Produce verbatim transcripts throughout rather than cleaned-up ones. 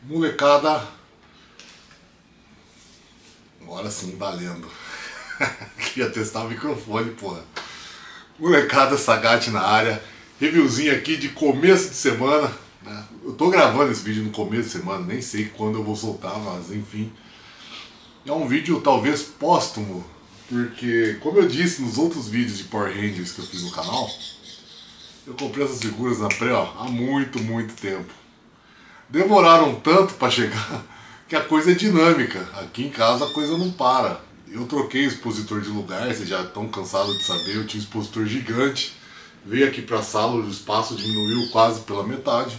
Molecada, agora sim, valendo. Queria testar o microfone, porra. Molecada Sagat na área, reviewzinho aqui de começo de semana, né? Eu tô gravando esse vídeo no começo de semana, nem sei quando eu vou soltar, mas enfim. É um vídeo talvez póstumo, porque como eu disse nos outros vídeos de Power Rangers que eu fiz no canal, eu comprei essas figuras na pré ó, há muito, muito tempo. Demoraram tanto para chegar que a coisa é dinâmica. Aqui em casa a coisa não para. Eu troquei expositor de lugar, vocês já estão cansados de saber, eu tinha um expositor gigante. Veio aqui para a sala, o espaço diminuiu quase pela metade.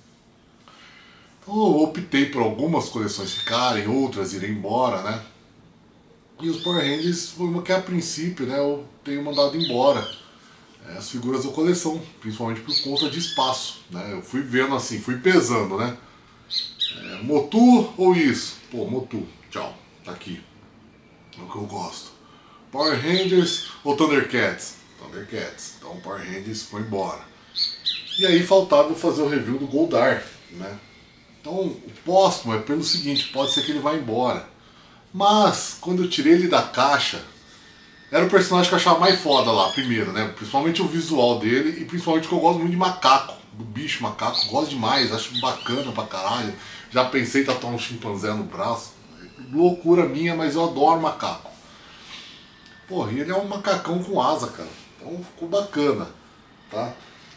Então eu optei por algumas coleções ficarem, outras irem embora, né? E os Power Rangers foi uma que a princípio, né, eu tenho mandado embora. As figuras da coleção, principalmente por conta de espaço, né? Eu fui vendo assim, fui pesando, né? É, Motu ou isso? Pô, Motu, tchau, tá aqui. É o que eu gosto. Power Rangers ou Thundercats? Thundercats. Então Power Rangers foi embora. E aí faltava eu fazer o review do Goldar, né? Então o póstumo é pelo seguinte, pode ser que ele vá embora. Mas quando eu tirei ele da caixa, era o personagem que eu achava mais foda lá, primeiro, né? Principalmente o visual dele e principalmente que eu gosto muito de macaco, do bicho macaco, gosto demais, acho bacana pra caralho. Já pensei em tatuar um chimpanzé no braço, loucura minha, mas eu adoro macaco. Porra, e ele é um macacão com asa, cara, então ficou bacana, tá?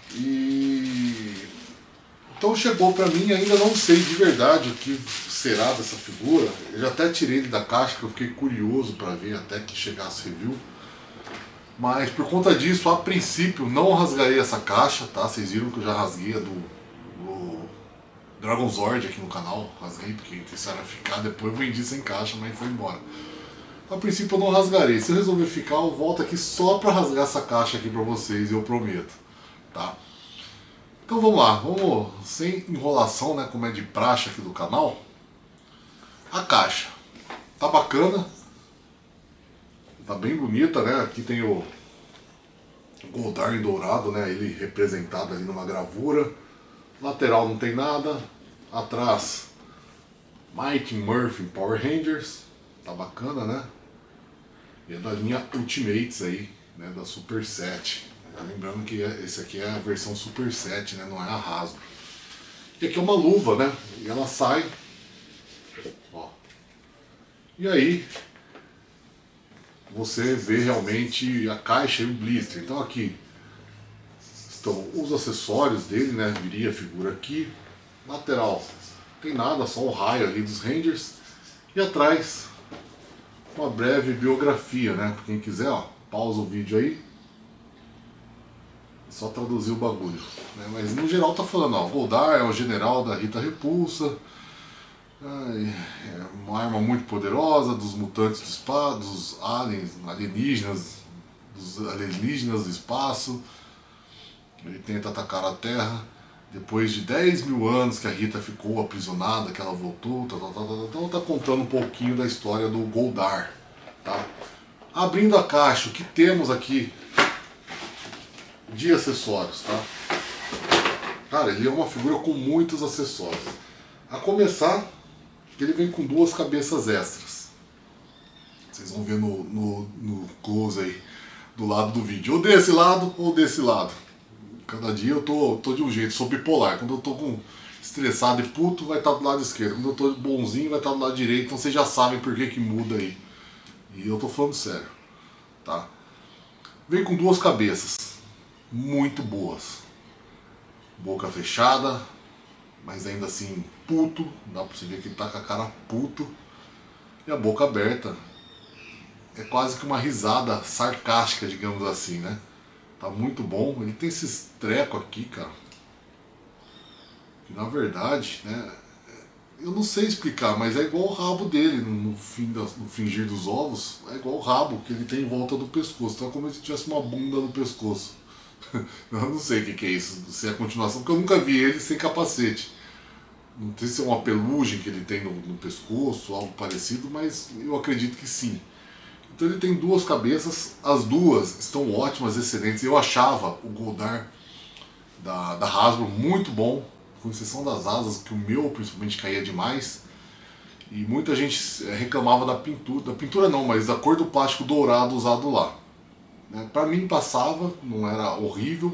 E... então chegou pra mim, ainda não sei de verdade o que será dessa figura. Eu já até tirei ele da caixa, que eu fiquei curioso pra ver até que chegasse review. Mas por conta disso, a princípio, não rasgarei essa caixa, tá? Vocês viram que eu já rasguei a do, do Dragon Zord aqui no canal. Rasguei porque a intenção era ficar, depois eu vendi sem caixa, mas foi embora. A princípio eu não rasgarei. Se eu resolver ficar, eu volto aqui só pra rasgar essa caixa aqui pra vocês, eu prometo, tá? Então vamos lá, vamos sem enrolação, né, como é de praxe aqui do canal. A caixa tá bacana, tá bem bonita, né? Aqui tem o Goldar em dourado, né? Ele representado ali numa gravura. Lateral não tem nada. Atrás, Mighty Morphin Power Rangers, tá bacana, né? E é da linha Ultimates aí, né? Da Super sete. Lembrando que esse aqui é a versão Super sete, né? Não é a Hasbro. E aqui é uma luva, né? E ela sai. Ó. E aí você vê realmente a caixa e o blister. Então aqui estão os acessórios dele, né? Viria a figura aqui. Lateral não tem nada, só o raio ali dos Rangers. E atrás uma breve biografia, né? Pra quem quiser, ó, pausa o vídeo aí. Só traduzir o bagulho, né? Mas no geral tá falando, ó, Goldar é o general da Rita Repulsa, é uma arma muito poderosa dos mutantes do espaço, dos aliens, alienígenas, dos alienígenas do espaço. Ele tenta atacar a Terra depois de dez mil anos que a Rita ficou aprisionada, que ela voltou, tá, tá, tá, tá, então tá contando um pouquinho da história do Goldar, tá? Abrindo a caixa, o que temos aqui de acessórios, tá? Cara, ele é uma figura com muitos acessórios. A começar, ele vem com duas cabeças extras. Vocês vão ver no, no, no close aí, do lado do vídeo. Ou desse lado, ou desse lado. Cada dia eu tô, tô de um jeito, sou bipolar. Quando eu tô com estressado e puto, vai estar do lado esquerdo. Quando eu tô bonzinho, vai estar do lado direito. Então vocês já sabem por que que muda aí. E eu tô falando sério, tá? Vem com duas cabeças muito boas, boca fechada, mas ainda assim puto, dá pra você ver que ele tá com a cara puto, e a boca aberta, é quase que uma risada sarcástica, digamos assim, né? Tá muito bom. Ele tem esses trecos aqui, cara, que na verdade, né, eu não sei explicar, mas é igual o rabo dele no, fim da, no fingir dos ovos, é igual o rabo que ele tem em volta do pescoço, então é como se tivesse uma bunda no pescoço. Eu não sei o que, que é isso, se é a continuação, porque eu nunca vi ele sem capacete. Não sei se é uma pelugem que ele tem no, no pescoço, algo parecido, mas eu acredito que sim. Então ele tem duas cabeças, as duas estão ótimas, excelentes. Eu achava o Goldar da, da Hasbro muito bom, com exceção das asas, que o meu principalmente caía demais. E muita gente reclamava da pintura, da pintura não, mas da cor do plástico dourado usado lá. Para mim passava, não era horrível,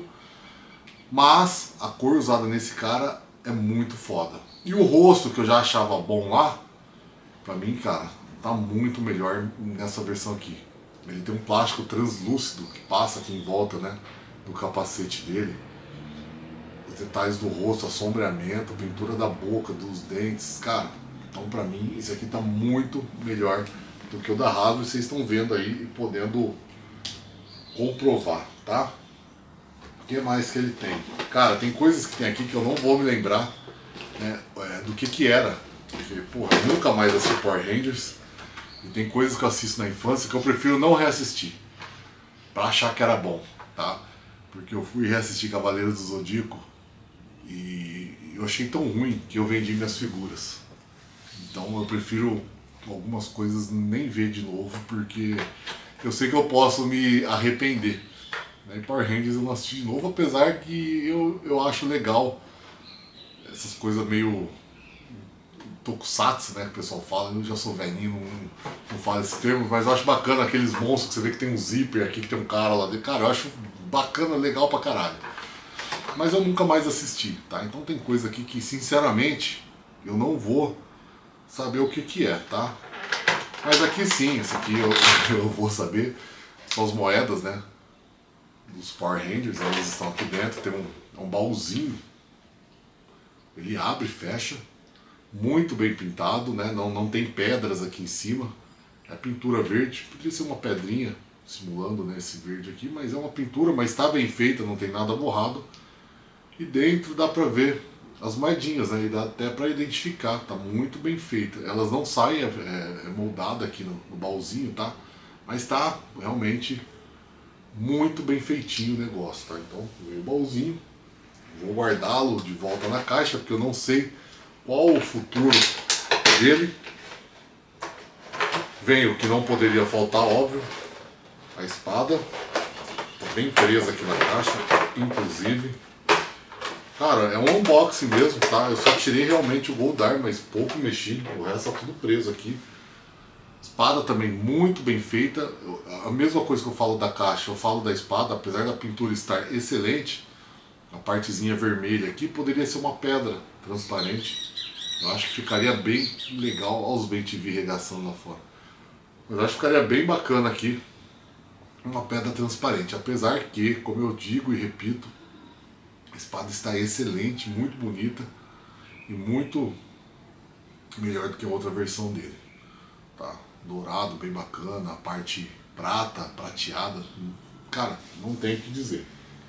mas a cor usada nesse cara é muito foda. E o rosto, que eu já achava bom lá, pra mim, cara, tá muito melhor nessa versão aqui. Ele tem um plástico translúcido que passa aqui em volta, né, do capacete dele. Os detalhes do rosto, assombreamento, pintura da boca, dos dentes, cara. Então pra mim esse aqui tá muito melhor do que o da Hasbro, vocês estão vendo aí e podendo comprovar, tá? O que mais que ele tem? Cara, tem coisas que tem aqui que eu não vou me lembrar, né, do que que era. Porque, porra, eu nunca mais assisti Power Rangers. E tem coisas que eu assisto na infância que eu prefiro não reassistir, pra achar que era bom, tá? Porque eu fui reassistir Cavaleiros do Zodíaco e eu achei tão ruim que eu vendi minhas figuras. Então eu prefiro algumas coisas nem ver de novo, porque eu sei que eu posso me arrepender. E Power Rangers eu não assisti de novo, apesar que eu, eu acho legal essas coisas meio tokusatsu, né, que o pessoal fala. Eu já sou velhinho, não, não falo esse termo, mas eu acho bacana aqueles monstros que você vê que tem um zíper aqui, que tem um cara lá dentro. Cara, eu acho bacana, legal pra caralho. Mas eu nunca mais assisti, tá? Então tem coisa aqui que, sinceramente, eu não vou saber o que que é, tá? Mas aqui sim, esse aqui eu, eu vou saber. São as moedas, né, dos Power Rangers, elas estão aqui dentro. Tem um, um baúzinho, ele abre e fecha, muito bem pintado, né? Não, não tem pedras aqui em cima, é pintura verde, poderia ser uma pedrinha simulando, né, esse verde aqui, mas é uma pintura, mas está bem feita, não tem nada borrado. E dentro dá pra ver as moedinhas, né? E dá até pra identificar, tá muito bem feita. Elas não saem, é, é moldada aqui no, no baúzinho, tá? Mas tá realmente muito bem feitinho o negócio, tá? Então, veio o baúzinho, vou guardá-lo de volta na caixa, porque eu não sei qual o futuro dele. Vem o que não poderia faltar, óbvio, a espada, tá bem presa aqui na caixa, inclusive. Cara, é um unboxing mesmo, tá? Eu só tirei realmente o Goldar, mas pouco mexi, o resto tá tudo preso aqui. Espada também muito bem feita. A mesma coisa que eu falo da caixa, eu falo da espada. Apesar da pintura estar excelente, a partezinha vermelha aqui poderia ser uma pedra transparente. Eu acho que ficaria bem legal. Olha os B T V regaçando lá fora. Mas eu acho que ficaria bem bacana aqui uma pedra transparente. Apesar que, como eu digo e repito, a espada está excelente, muito bonita e muito melhor do que a outra versão dele, tá? Dourado, bem bacana, a parte prata, prateada, cara, não tem o que dizer.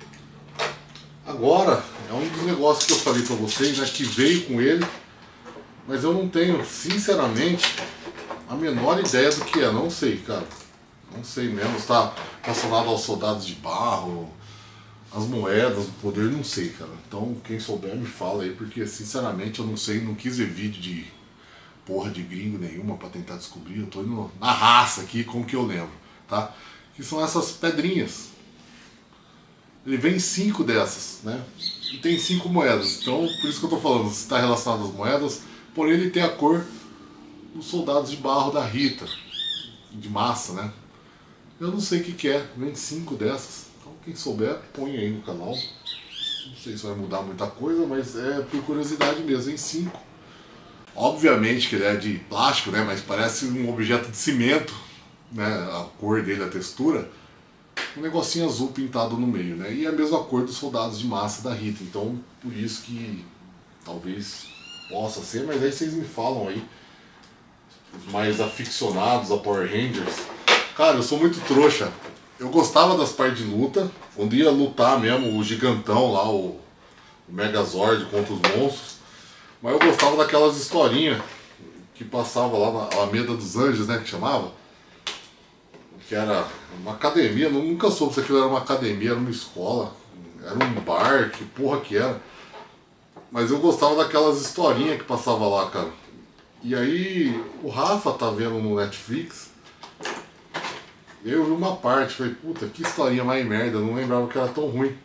Agora, é um dos negócios que eu falei pra vocês, né, que veio com ele, mas eu não tenho, sinceramente, a menor ideia do que é, não sei, cara. Não sei mesmo, está relacionado aos soldados de barro, as moedas, o poder, não sei, cara. Então, quem souber me fala aí, porque sinceramente eu não sei, não quis ver vídeo de porra de gringo nenhuma pra tentar descobrir. Eu tô indo na raça aqui com o que eu lembro, tá? Que são essas pedrinhas. Ele vem cinco dessas, né? E tem cinco moedas. Então, por isso que eu tô falando, se está relacionado às moedas, porém ele tem a cor dos soldados de barro da Rita, de massa, né? Eu não sei o que que é, vem cinco dessas. Então quem souber, põe aí no canal. Não sei se vai mudar muita coisa, mas é por curiosidade mesmo, vem cinco. Obviamente que ele é de plástico, né? Mas parece um objeto de cimento, né? A cor dele, a textura. Um negocinho azul pintado no meio, né? E a mesma cor dos soldados de massa da Rita. Então, por isso que talvez possa ser, mas aí vocês me falam aí, os mais aficionados a Power Rangers. Cara, eu sou muito trouxa. Eu gostava das partes de luta, quando ia lutar mesmo, o gigantão lá, o, o Megazord contra os monstros. Mas eu gostava daquelas historinhas que passava lá na Alameda dos Anjos, né, que chamava. Que era uma academia, eu nunca soube se aquilo era uma academia, era uma escola, era um bar, que porra que era. Mas eu gostava daquelas historinhas que passava lá, cara. E aí, o Rafa tá vendo no Netflix. Eu vi uma parte, falei, puta, que historinha mais merda, não lembrava que era tão ruim.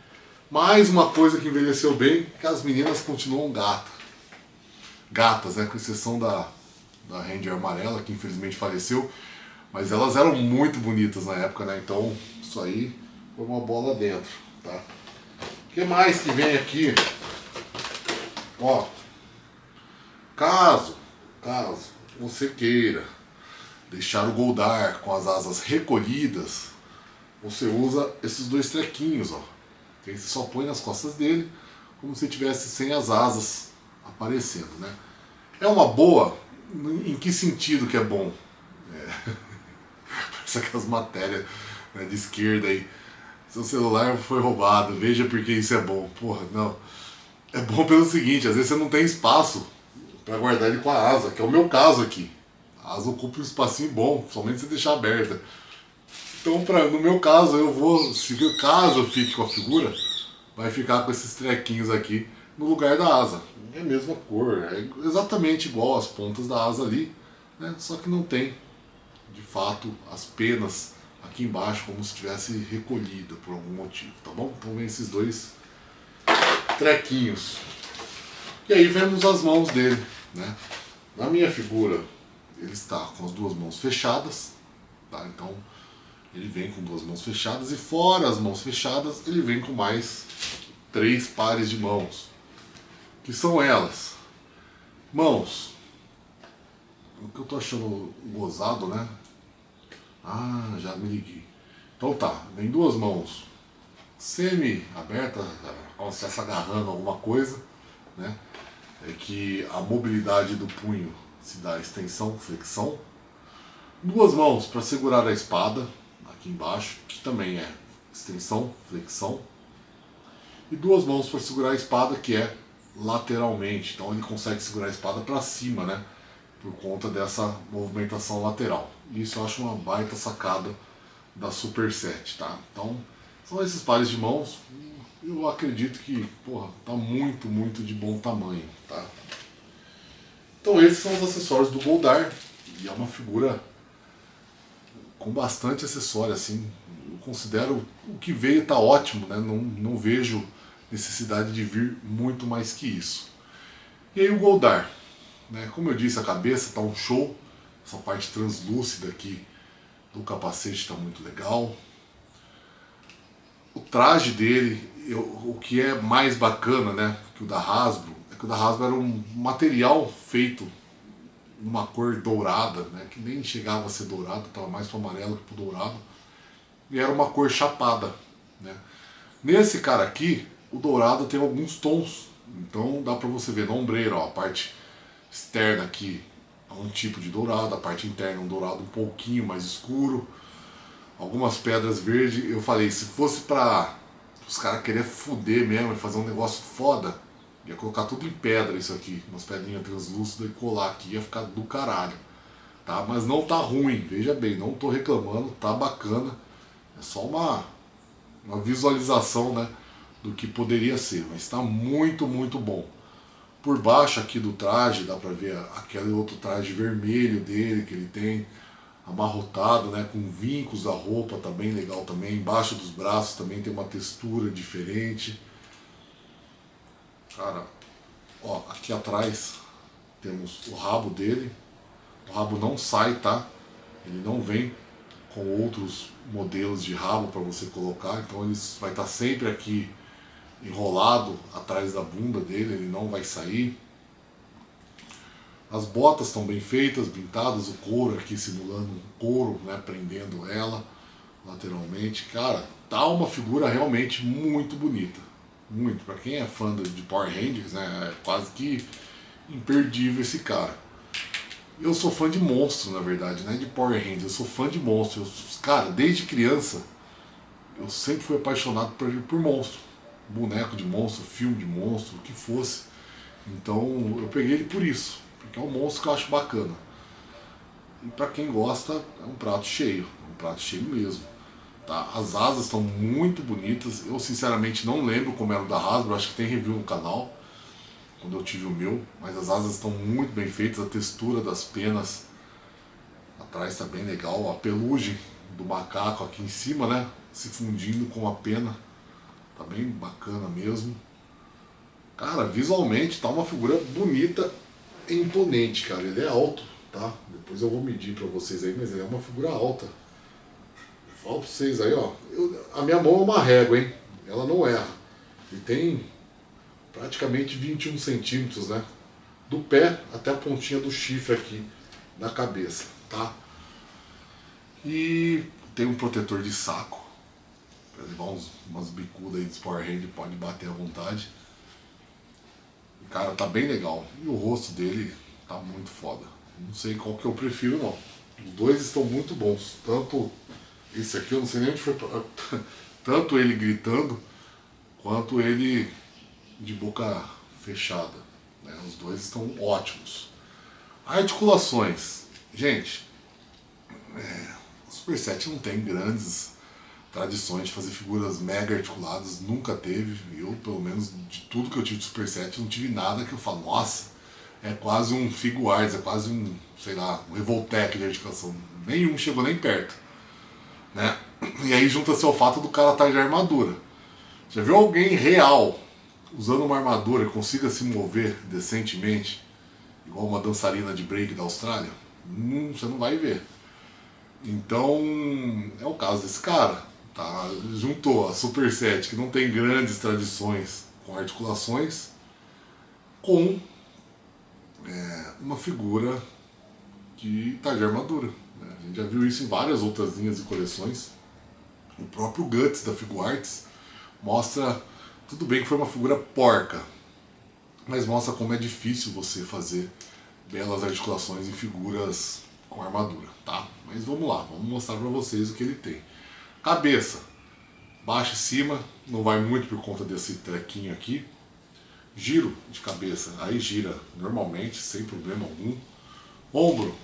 Mais uma coisa que envelheceu bem, que as meninas continuam gatas. Gatas, né? Com exceção da, da Ranger amarela, que infelizmente faleceu. Mas elas eram muito bonitas na época, né? Então isso aí foi uma bola dentro, tá? O que mais que vem aqui? Ó, caso, caso você queira deixar o Goldar com as asas recolhidas, você usa esses dois trequinhos, ó. Que aí você só põe nas costas dele, como se tivesse sem as asas aparecendo, né? É uma boa, em que sentido que é bom? É. Parece aquelas matérias, né, de esquerda aí. Seu celular foi roubado, veja porque isso é bom. Porra, não. É bom pelo seguinte, às vezes você não tem espaço para guardar ele com a asa, que é o meu caso aqui. A asa ocupa um espacinho bom, somente se deixar aberta. Então, pra, no meu caso, eu vou, se caso eu fique com a figura, vai ficar com esses trequinhos aqui no lugar da asa. É a mesma cor, é exatamente igual as pontas da asa ali, né? Só que não tem, de fato, as penas aqui embaixo como se tivesse recolhida por algum motivo, tá bom? Então vem esses dois trequinhos. E aí vemos as mãos dele, né? Na minha figura, ele está com as duas mãos fechadas, tá? Então ele vem com duas mãos fechadas e fora as mãos fechadas ele vem com mais três pares de mãos, que são elas. Mãos, o que eu tô achando gozado, né? Ah, já me liguei. Então tá, vem duas mãos semi-abertas, como se estivesse agarrando alguma coisa, né? É que a mobilidade do punho se dá extensão, flexão. Duas mãos para segurar a espada, aqui embaixo, que também é extensão, flexão. E duas mãos para segurar a espada, que é lateralmente. Então ele consegue segurar a espada para cima, né? Por conta dessa movimentação lateral. E isso eu acho uma baita sacada da Superset, tá? Então, são esses pares de mãos. Eu acredito que, porra, tá muito, muito de bom tamanho, tá? Então esses são os acessórios do Goldar. E é uma figura com bastante acessório, assim. Eu considero o que veio tá ótimo, né? Não, não vejo necessidade de vir muito mais que isso. E aí o Goldar, né? Como eu disse, a cabeça tá um show. Essa parte translúcida aqui do capacete está muito legal. O traje dele, eu, o que é mais bacana, né, que o da Hasbro, é que o da Hasbro era um material feito numa cor dourada, né, que nem chegava a ser dourado, estava mais para amarelo que para dourado, e era uma cor chapada, né. Nesse cara aqui, o dourado tem alguns tons, então dá para você ver na ombreira, ó, a parte externa aqui é um tipo de dourado, a parte interna é um dourado um pouquinho mais escuro, algumas pedras verdes. Eu falei, se fosse para os caras querer fuder mesmo e fazer um negócio foda, ia colocar tudo em pedra isso aqui, umas pedrinhas translúcidas e colar aqui, ia ficar do caralho, tá? Mas não tá ruim, veja bem, não tô reclamando, tá bacana, é só uma, uma visualização, né, do que poderia ser, mas tá muito, muito bom. Por baixo aqui do traje dá pra ver aquele outro traje vermelho dele que ele tem, amarrotado, né, com vincos da roupa, tá bem legal também. Embaixo dos braços também tem uma textura diferente. Cara, ó, aqui atrás temos o rabo dele. O rabo não sai, tá? Ele não vem com outros modelos de rabo para você colocar, então ele vai estar sempre aqui enrolado atrás da bunda dele, ele não vai sair. As botas estão bem feitas, pintadas, o couro aqui simulando um couro, né, prendendo ela lateralmente. Cara, tá uma figura realmente muito bonita. Muito. Para quem é fã de Power Rangers, né, é quase que imperdível esse cara. Eu sou fã de monstro, na verdade, né, de Power Rangers. Eu sou fã de monstro. Eu, cara, desde criança, eu sempre fui apaixonado por, por monstro. Boneco de monstro, filme de monstro, o que fosse. Então eu peguei ele por isso, porque é um monstro que eu acho bacana. E para quem gosta, é um prato cheio, é um prato cheio mesmo. Tá? As asas estão muito bonitas. Eu sinceramente não lembro como era o da Hasbro, acho que tem review no canal, quando eu tive o meu. Mas as asas estão muito bem feitas, a textura das penas atrás está bem legal. A pelugem do macaco aqui em cima, né, se fundindo com a pena. Tá bem bacana mesmo. Cara, visualmente tá uma figura bonita e imponente, cara. Ele é alto, tá? Depois eu vou medir pra vocês aí, mas ele é uma figura alta. Falo pra vocês aí, ó. Eu, a minha mão é uma régua, hein? Ela não erra. Ele tem praticamente vinte e um centímetros, né? Do pé até a pontinha do chifre aqui na cabeça, tá? E tem um protetor de saco. Pra levar uns, umas bicudas aí de Power Hand, pode bater à vontade. Cara, tá bem legal. E o rosto dele tá muito foda. Não sei qual que eu prefiro, não. Os dois estão muito bons. Tanto esse aqui, eu não sei nem onde foi. Tanto ele gritando, quanto ele de boca fechada. Né? Os dois estão ótimos. Articulações. Gente, é, o Super sete não tem grandes tradições de fazer figuras mega articuladas, nunca teve. Eu, pelo menos, de tudo que eu tive de Super sete, não tive nada que eu falo, nossa, é quase um Figuarts, é quase um, sei lá, um Revoltec de articulação. Nenhum chegou nem perto. Né? E aí junta-se ao fato do cara estar de armadura. Já viu alguém real, usando uma armadura, que consiga se mover decentemente, igual uma dançarina de break da Austrália? Hum, você não vai ver. Então, é o caso desse cara. Tá? Juntou a Super sete, que não tem grandes tradições com articulações, com é, uma figura que está de armadura. Né? A gente já viu isso em várias outras linhas e coleções. O próprio Guts da Figuarts mostra, tudo bem que foi uma figura porca, mas mostra como é difícil você fazer belas articulações em figuras com armadura, tá? Mas vamos lá, vamos mostrar para vocês o que ele tem. Cabeça, baixo e cima, não vai muito por conta desse trequinho aqui. Giro de cabeça, aí gira normalmente, sem problema algum. Ombro,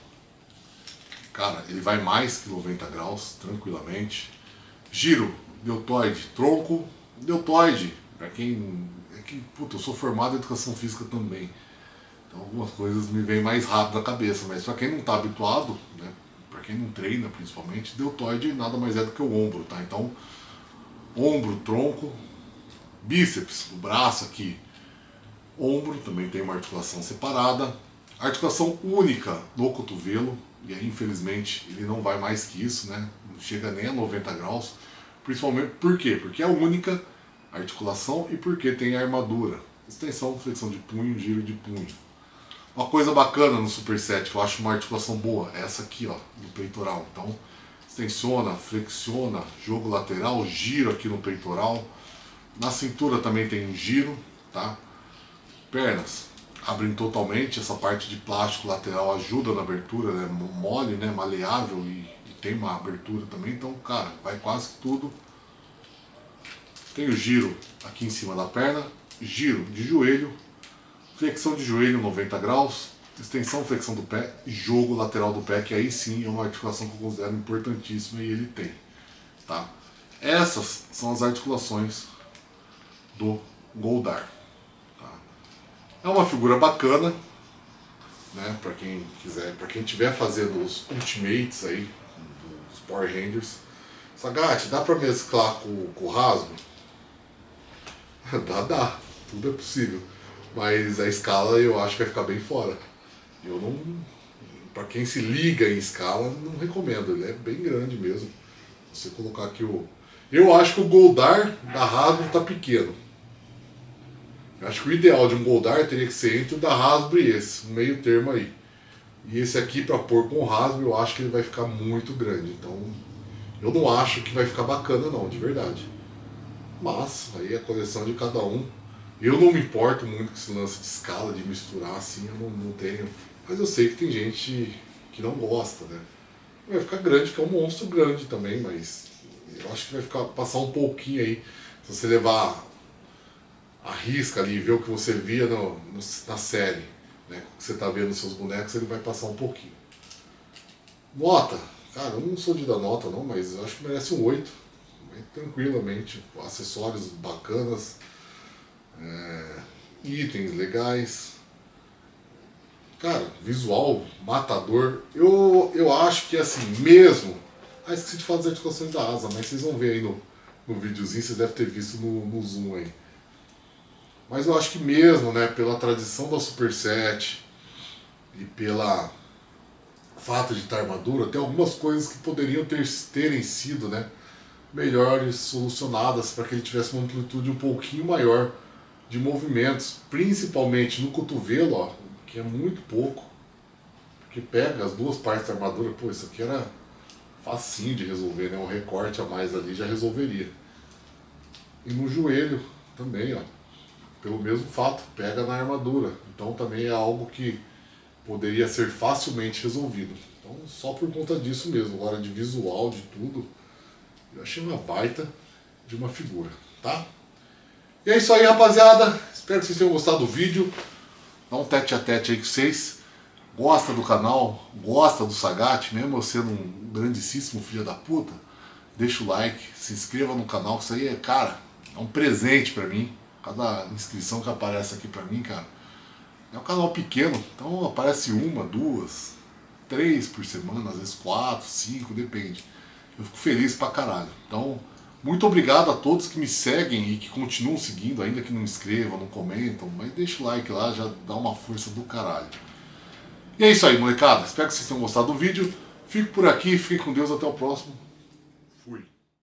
cara, ele vai mais que noventa graus, tranquilamente. Giro, deltoide, tronco, deltoide, pra quem... É que, puta, eu sou formado em educação física também. Então algumas coisas me vêm mais rápido à cabeça, mas para quem não está habituado, né, para quem não treina principalmente, deltoide nada mais é do que o ombro, tá? Então, ombro, tronco, bíceps, o braço aqui, ombro, também tem uma articulação separada, articulação única no cotovelo, e aí infelizmente ele não vai mais que isso, né? Não chega nem a noventa graus, principalmente, por quê? Porque é a única articulação e porque tem a armadura, extensão, flexão de punho, giro de punho. Uma coisa bacana no Super sete, que eu acho uma articulação boa, é essa aqui, ó, no peitoral. Então, extensiona, flexiona, jogo lateral, giro aqui no peitoral. Na cintura também tem um giro, tá? Pernas abrem totalmente, essa parte de plástico lateral ajuda na abertura, né? Mole, né? Maleável e, e tem uma abertura também. Então, cara, vai quase que tudo. Tem o giro aqui em cima da perna, giro de joelho, flexão de joelho noventa graus, extensão, flexão do pé, jogo lateral do pé, que aí sim é uma articulação que eu considero importantíssima e ele tem. Tá? Essas são as articulações do Goldar. Tá? É uma figura bacana, né, para quem quiser, para quem estiver fazendo os Ultimates aí, dos Power Rangers. Sagat, dá para mesclar com, com o rasgo? Dá, dá, tudo é possível. Mas a escala eu acho que vai ficar bem fora. Eu não... Para quem se liga em escala, não recomendo. Ele é bem grande mesmo. Você colocar aqui o... Eu acho que o Goldar da Hasbro está pequeno. Eu acho que o ideal de um Goldar teria que ser entre o da Hasbro e esse. Um meio termo aí. E esse aqui, para pôr com o Hasbro, eu acho que ele vai ficar muito grande. Então, eu não acho que vai ficar bacana não, de verdade. Mas, aí é a coleção de cada um. Eu não me importo muito com esse lance de escala, de misturar assim, eu não, não tenho. Mas eu sei que tem gente que não gosta, né? Vai ficar grande, porque é um monstro grande também, mas eu acho que vai ficar, passar um pouquinho aí. Se você levar a risca ali e ver o que você via no, no, na série, né? O que você tá vendo nos seus bonecos, ele vai passar um pouquinho. Nota. Cara, eu não sou de dar nota não, mas eu acho que merece um oito. Tranquilamente. Acessórios bacanas. É, itens legais, cara, visual, matador. Eu, eu acho que assim, mesmo. Ah, esqueci de falar das articulações da asa, mas vocês vão ver aí no, no videozinho, vocês devem ter visto no, no zoom aí. Mas eu acho que mesmo, né, pela tradição da Superset e pela fato de estar armadura, tem algumas coisas que poderiam ter, terem sido, né, melhores solucionadas para que ele tivesse uma amplitude um pouquinho maior de movimentos, principalmente no cotovelo, ó, que é muito pouco, porque pega as duas partes da armadura. Pô, isso aqui era facinho de resolver, né, um recorte a mais ali já resolveria. E no joelho também, ó, pelo mesmo fato, pega na armadura, então também é algo que poderia ser facilmente resolvido. Então só por conta disso mesmo, agora de visual, de tudo, eu achei uma baita de uma figura, tá? E é isso aí, rapaziada, espero que vocês tenham gostado do vídeo, dá um tete a tete aí com vocês, gosta do canal, gosta do Sagat, mesmo eu sendo um grandíssimo filho da puta, deixa o like, se inscreva no canal, que isso aí é, cara, é um presente pra mim. Cada inscrição que aparece aqui pra mim, cara, é um canal pequeno, então aparece uma, duas, três por semana, às vezes quatro, cinco, depende. Eu fico feliz pra caralho. Então, muito obrigado a todos que me seguem e que continuam seguindo, ainda que não inscrevam, não comentam, mas deixa o like lá, já dá uma força do caralho. E é isso aí, molecada. Espero que vocês tenham gostado do vídeo. Fico por aqui, fiquem com Deus, até o próximo.